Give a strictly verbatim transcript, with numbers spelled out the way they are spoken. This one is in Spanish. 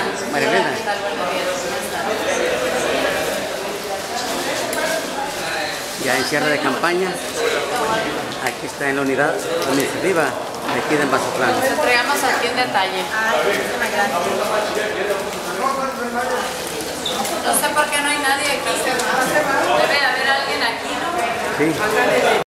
María Elena. ¿Qué tal? Buenos días. Ya en cierre de campaña. Aquí está en la unidad administrativa de aquí de Mazatlán. Nos entregamos aquí en detalle. Ay, muchísimas gracias. No sé por qué no hay nadie aquí. Debe de haber alguien aquí, ¿no? Sí.